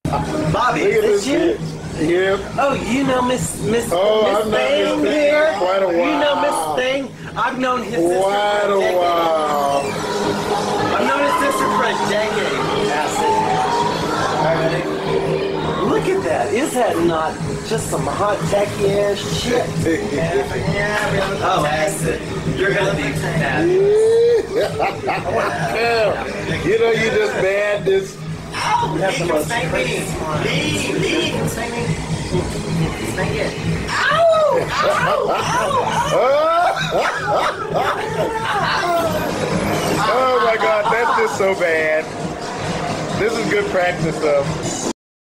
Bobby, Look at is this this you? bitch. Yep. Oh, you know Miss Oh, I've known Thing Miss Thing here? quite a while. You know Miss Thing? I've known his sister Quite for a a decade. while. I've known his sister for a decade. Acid. Look at that. Is that not just some hot techy ass shit? Oh, acid. You're gonna be mad. You know you just bad this. Oh, You have the most Spank Me. crazy smile. Lee, Spank Me. Spank it. Ow! Oh my God, that's just so bad. This is good practice though.